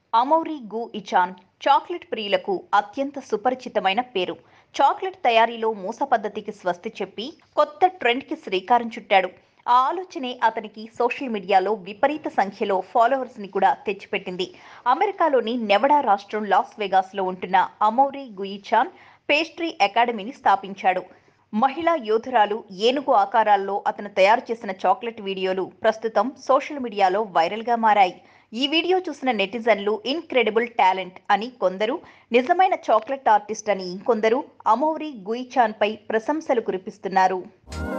అమౌరీ గు ఇచాన్ చాక్లెట్ ప్రియులకు అత్యంత సుపరిచితమైన పేరు. చాక్లెట్ తయారీలో మూస పద్ధతికి స్వస్తి చెప్పి కొత్త ట్రెండ్కి శ్రీకారం చుట్టాడు. ఆ ఆలోచనే అతనికి సోషల్ మీడియాలో విపరీత సంఖ్యలో ఫాలోవర్స్ని కూడా తెచ్చిపెట్టింది. అమెరికాలోని నెవడా రాష్ట్రం లాస్ వెగాస్లో ఉంటున్న అమౌరీ గుయిచాన్ పేస్ట్రీ అకాడమీని స్థాపించాడు. మహిళా యోధురాలు ఏనుగు ఆకారాల్లో అతను తయారు చేసిన చాక్లెట్ వీడియోలు ప్రస్తుతం సోషల్ మీడియాలో వైరల్గా మారాయి. ఈ వీడియో చూసిన నెటిజన్లు ఇన్క్రెడిబుల్ టాలెంట్ అని కొందరు, నిజమైన చాక్లెట్ ఆర్టిస్ట్ అని ఇంకొందరు అమౌరీ గుయిచాన్ పై ప్రశంసలు కురిపిస్తున్నారు.